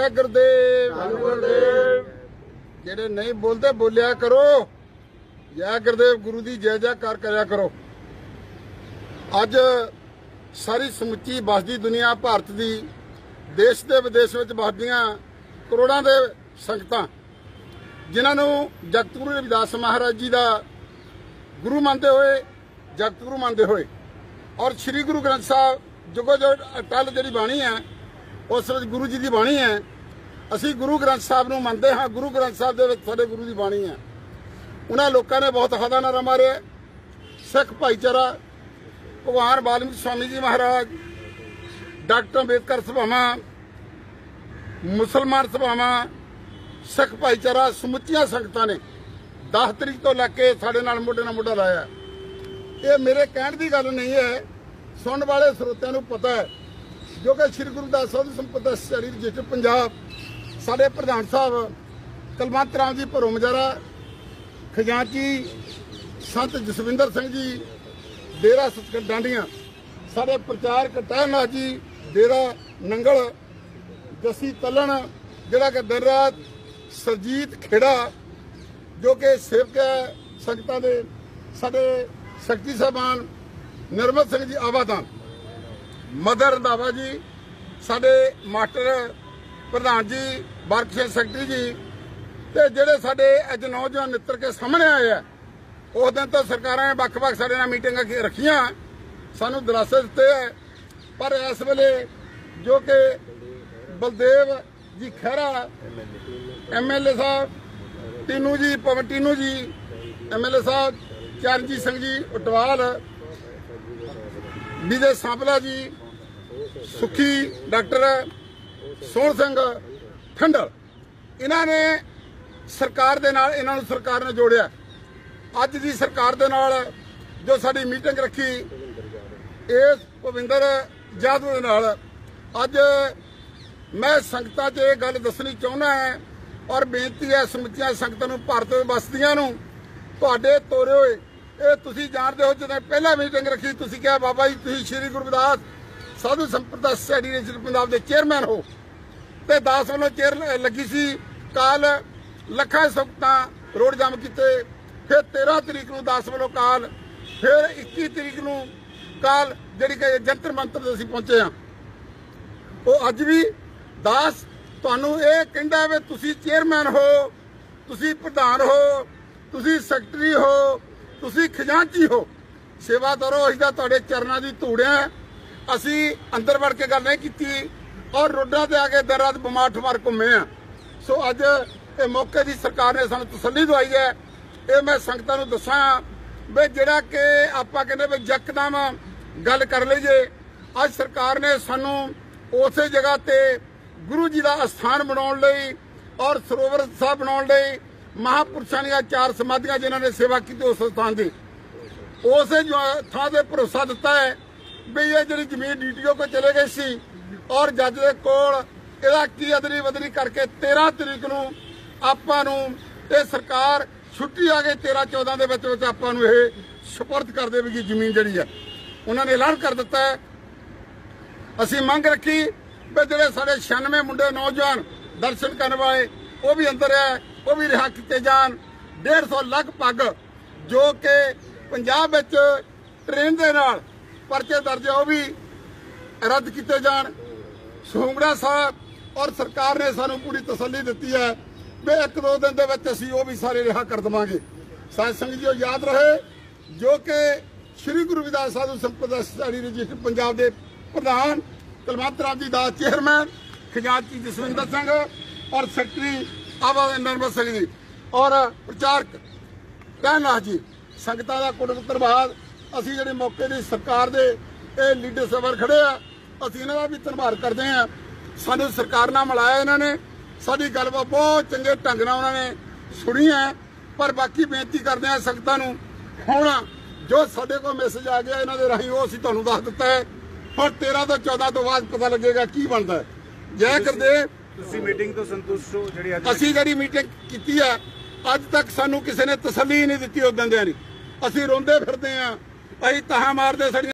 जय गुरुदेव। जेडे नहीं बोलते बोलिया करो, जय गुरुदेव गुरु दी जय जयकार करया करो। अज सारी समुची बसदी दुनिया भारत दी देश दे विदेश विच बसदियां करोड़ां दे संगतां जिन्हां नूं जगत गुरु रविदास महाराज जी दा गुरु मानते हुए, जगत गुरु मानते हुए और श्री गुरु ग्रंथ साहब जुगो जो अटल जी बाणी है उस गुरु जी की बाणी है। असी गुरु ग्रंथ साहब नूं मनते हाँ, गुरु ग्रंथ साहब दे विच साडे गुरु की बाणी है। उन्होंने लोगों ने बहुत हदा नारा मारे। सिख भाईचारा, भगवान वाल्मीकि स्वामी जी महाराज, डॉक्टर अंबेडकर सभावां, मुसलमान सभावां, सिख भाईचारा समुचिया संगतां ने 10 तरीक तो लैके साडे नाल मोढे नाल मोढा लाया। ये मेरे कहण दी गल नहीं है, सुनन वाले स्रोतिਆਂ ਨੂੰ पता है। जो कि श्री गुरु रविदास साधु संपदा सोसाइटी रजिस्टर पंजाब साडे प्रधान साहब कलवंत राम जी भरो मजारा, खजांची संत जसविंदर सिंह जी डेरा सतगुर डांडियां, साडे प्रचारक टहलनाथ जी डेरा नंगल, जसी तलन जिहड़ा कि दिन रात सरजीत खेड़ा जो कि सेवक है संगतां दे, साडे शक्ति साहबान निर्मल सिंह जी आवादान, मदर रंधावा जी, साडे मास्टर प्रधान जी बरकशेर सैकटरी जी, ते जिहड़े साडे अज नौजवान नित्र के सामने आए हैं। उस दिन तो सरकारां ने वख-वख साडे नाल मीटिंगां रखियां, सानूं दिलासे दित्ते है। पर इस वेले जो कि बलदेव जी खैरा MLA साहब, टीनू जी पवन टीनू जी MLA साहब, चरणजीत सिंह जी उटवाल, विजय सांपला जी, सुखी डॉक्टर सोहन सिंह ठंडल, इन्होंने सरकार दे नाल इन्हां नूं सरकार ने जोड़िया। अज दी सरकार दे नाल जो साडी मीटिंग रखी इस भविंदर जादू दे नाल, अज मैं संगतां 'च ये गल दसनी चाहुंदा है और बेनती है समुचिया संगतां नूं, भारत बसदियां नूं, तुहाडे तोरे होए ये तुसीं जाणदे हो। जदों पहला मीटिंग रखी तुसीं कहा बाबा जी तुसीं श्री गुरु रविदास साधु संपदा सोसाइटी रजिस्टर पंजाब के चेयरमैन हो, तो दास वालों चेयर लगी सी। काल लखां संगतां रोड जाम किते, फिर 13 तरीक नूं दास वालों काल, फिर 21 तरीक नूं काल जिहड़ी कि जंतर मंतर ते असीं पहुंचे हाँ। वो अज भी दास तुहानूं ये कहंदा है तुसीं चेयरमैन हो, तुसीं प्रधान हो, तुसीं सैकटरी हो, तुसीं खजांची हो, सेवा करो। असीं तां तुहाडे चरनां दी धूड़ है। असीं अंदर वड़ के गल नहीं कीती और रोडां ते आके दिन रात बमार ठमार घूमे हैं। सो अज ये मौके की सरकार ने सानूं तसल्ली दवाई है। ये मैं संगतां नूं दस्सां भी जिहड़ा कि आपां कहंदे भी यकदम गल कर लईए, अज सरकार ने सानूं उसे जगह ते गुरु जी का अस्थान बनाउण लई और सरोवर साहब बनाउण लई महापुरुषां दी 4 समाधियां जिन्हां ने सेवा की उस स्थान की उस थां ते भरोसा दिता है भी ये जी जमीन DTO को चले गई सी और जज दे कोल इहदा की अदली बदली करके 13 तरीक नूं आपां नूं ये सरकार छुट्टी आ गई 13-14 दे विच आपां नूं ये सुपुर्द कर देगी जमीन जिहड़ी है। उन्होंने ऐलान कर दिता है। असीं मंग रखी भी जिहड़े साडे 96 मुंडे नौजवान दर्शन करने वाले वो भी अंदर है, वो भी रिहा किए जान। 150 लगभग जो कि पंजाब विच ट्रेन दे नाल परचे दर्ज है वो भी रद्द किए जान। सूंगड़ा साहब और सरकार ने सानू पूरी तसल्ली दी है भी 1-2 दिन दे विच असीं वो भी सारे रिहा कर देवांगे। साध संगत जी याद रहे जो कि श्री गुरु रविदास साधु संपदा सोसाइटी रजिस्टर पंजाब के प्रधान कलवंत राम जी दास चेयरमैन, खजांची जसविंदर सिंह और सैकटरी आवादान निर्मल सिंह जी और प्रचारक टहलनाथ जी, संगतां दा कुट धन्नवाद। असीं जिहड़े मौके की सरकार दे लीडर साहब खड़े आ, असीं इन्हां दा भी धन्नवाद करते हैं। सानूं सरकार नाल मिलाया, इन्हां ने साडी गलबात बहुत चंगे ढंग नाल उन्होंने सुनी है। पर बाकी बेनती करते हैं संगतां नूं, हुण जो साडे कोल मैसेज आ गया इन्हां दे राहीं वो असीं तुहानूं दस दित्ता है। हुण 13 तो 14 तो बाद पता लगेगा की बनदा है। जय गुरदेव। ਤੁਸੀਂ ਮੀਟਿੰਗ ਤੋਂ ਸੰਤੁਸ਼ਟ ਹੋ ਜਿਹੜੀ ਅੱਜ ਅਸੀਂ ਜਿਹੜੀ ਮੀਟਿੰਗ ਕੀਤੀ ਹੈ ਅੱਜ ਤੱਕ ਸਾਨੂੰ ਕਿਸੇ ਨੇ ਤਸੱਲੀ ਨਹੀਂ ਦਿੱਤੀ। ਉਦੋਂ ਦੇ ਨਹੀਂ ਅਸੀਂ ਰੋਂਦੇ ਫਿਰਦੇ ਆਂ, ਅਸੀਂ ਤਾਹਾਂ ਮਾਰਦੇ ਸਾਡੀਆਂ